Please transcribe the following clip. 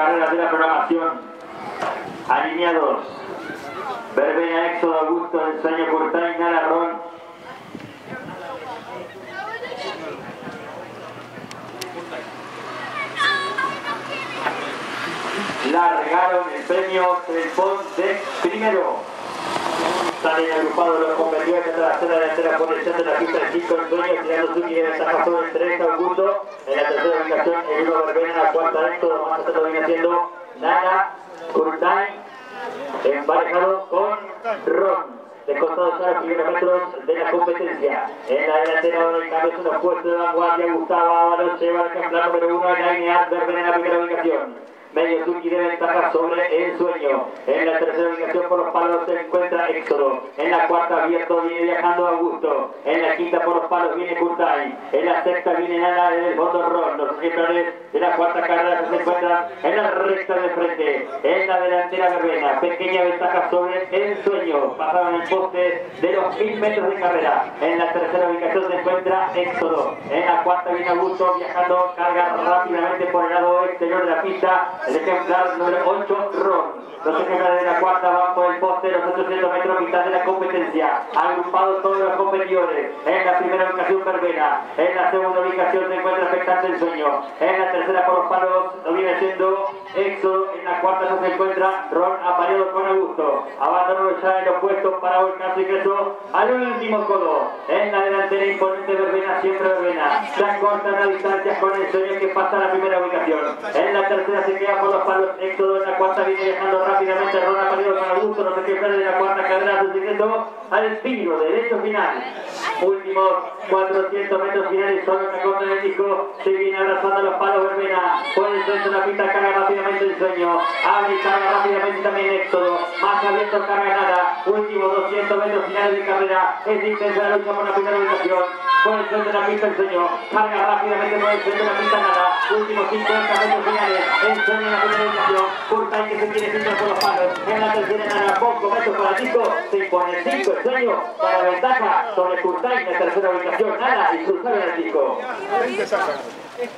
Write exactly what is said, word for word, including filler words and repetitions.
carreras de la programación. Alineados. Verbena, Éxodo, Augusto, Ensueño, Curtain, Nara, Ron. Largaron el premio Trempón de primero. Salen agrupados los competidores de la tercera delantera por el centro de la pista de cinco Ensueño, tirando su de ventaja sobre el tres Augusto. En la tercera ubicación el uno Verbena, en la cuarta Éxodo, más atrás viene siendo Nara, Curtain, emparejado con Ron. De costados a los primeros metros de la competencia. En la delantera ahora el cambio es unos puestos de vanguardia. Gustavo Ábalos lleva el ejemplar número uno en la línea. Verbena en la primera ubicación. Medio Zucchi de ventaja sobre Ensueño. En la tercera ubicación por los palos se encuentra Éxodo. En la cuarta abierto viene viajando Augusto. En la quinta por los palos viene Curtain. En la sexta viene Nana en el fondo Ron. Los ejemplares de la cuarta carrera se encuentran en la recta de frente. En la delantera Verbena. Pequeña ventaja sobre Ensueño. Pasaron el poste de los mil metros de carrera. En la tercera ubicación se encuentra Éxodo. En la cuarta viene Augusto viajando. Carga rápidamente por el lado exterior de la pista. El ejemplar número ocho, Ron. Los ejemplares de la cuarta van por el poste, los ochocientos metros, mitad de la competencia. Agrupados todos los competidores. En la primera ubicación, Verbena. En la segunda ubicación se encuentra expectante Ensueño. En la tercera por los palos lo viene siendo Éxodo. En la cuarta se encuentra Ron apareado con Augusto. Abandonó ya el opuesto para volcar su ingreso al último codo. En la delantera imponente Verbena, siempre Verbena. Ya cortan las distancias con Ensueño que pasa a la primera ubicación. En la tercera se queda por los palos Éxodo. En la cuarta viene dejando rápidamente Ron apareado con Augusto. Los ejemplares de la cuarta carrera su ingreso al tiro, derecho final. Últimos cuatrocientos metros finales, solo que corta el disco. Se viene abrazando los palos Verbena. Por el centro de la pista carga rápidamente Ensueño. Abre y carga rápidamente también Éxodo. Más abierto carga Nara. Últimos doscientos metros finales de carrera. Es intensa la lucha por la primera ubicación. Por el centro de la pista Ensueño. Carga rápidamente por el centro de la pista Nara. Últimos cincuenta metros finales. Ensueño en la primera ubicación. Curtain que se quiere centrar por los palos. En la tercera Nara. Poco metros para el disco. Se impone el cinco Ensueño. Para ventaja sobre Curtain en la tercera ubicación. Nara y cruzar en el disco.